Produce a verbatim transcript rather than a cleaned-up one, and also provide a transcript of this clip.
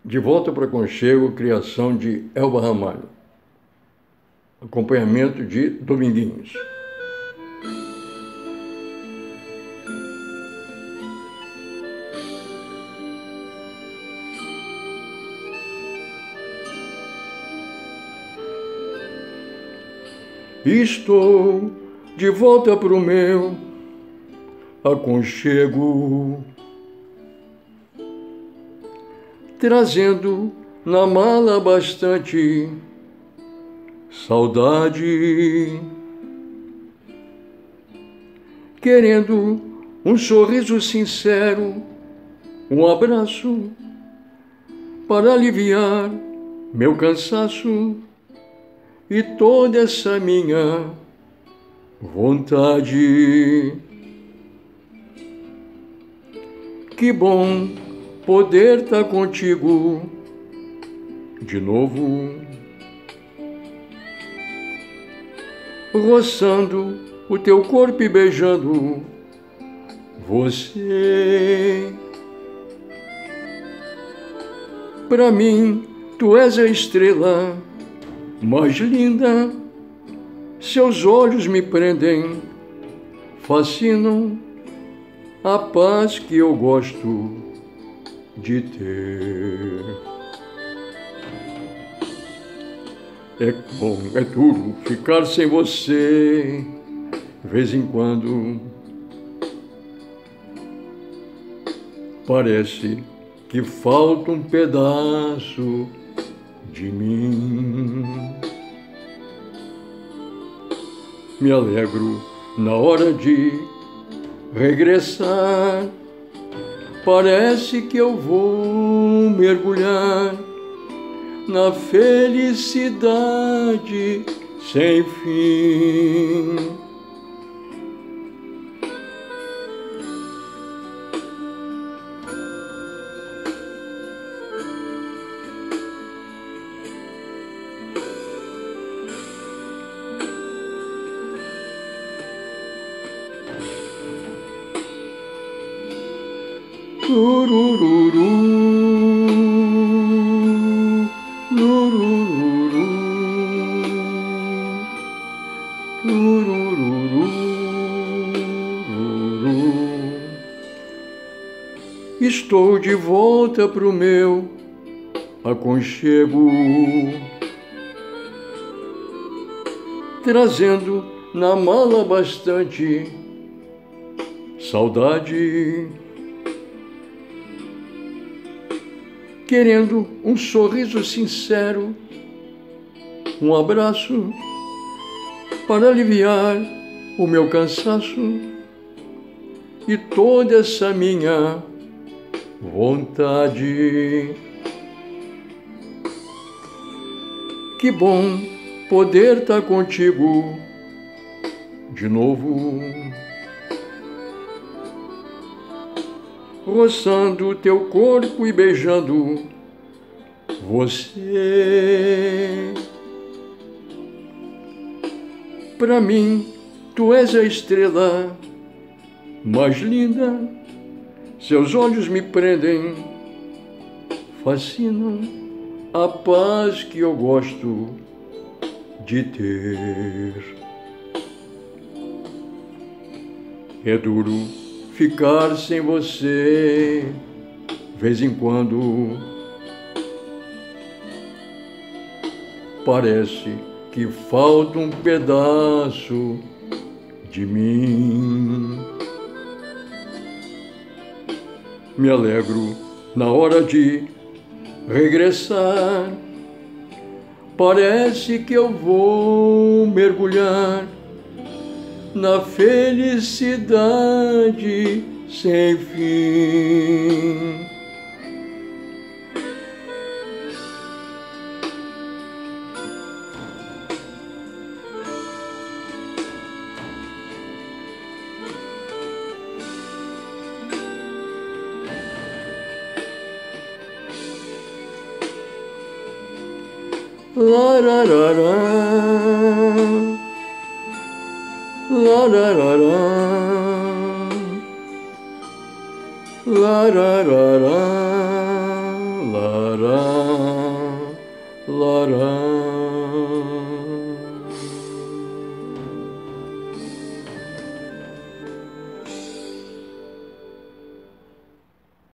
De volta para Aconchego, criação de Elba Ramalho. Acompanhamento de Dominguinhos. Estou de volta pro meu aconchego, trazendo na mala bastante saudade, querendo um sorriso sincero, um abraço para aliviar meu cansaço e toda essa minha vontade. Que bom poder estar contigo de novo, roçando o teu corpo e beijando você. Pra mim, tu és a estrela mais linda, seus olhos me prendem, fascinam a paz que eu gosto de ter. É bom, é duro ficar sem você, de vez em quando. Parece que falta um pedaço de mim. Me alegro na hora de regressar. Parece que eu vou mergulhar na felicidade sem fim. Lurururu, lurururu, lurururu, lururu. Estou de volta pro meu aconchego, trazendo na mala bastante saudade, querendo um sorriso sincero, um abraço para aliviar o meu cansaço e toda essa minha vontade. Que bom poder estar contigo de novo, roçando o teu corpo e beijando você. Pra mim, tu és a estrela mais linda, seus olhos me prendem, fascinam a paz que eu gosto de ter. É duro ficar sem você, vez em quando. Parece que falta um pedaço de mim. Me alegro na hora de regressar. Parece que eu vou mergulhar na felicidade sem fim. Lararara, lararara, lararara, lararara. encontrar.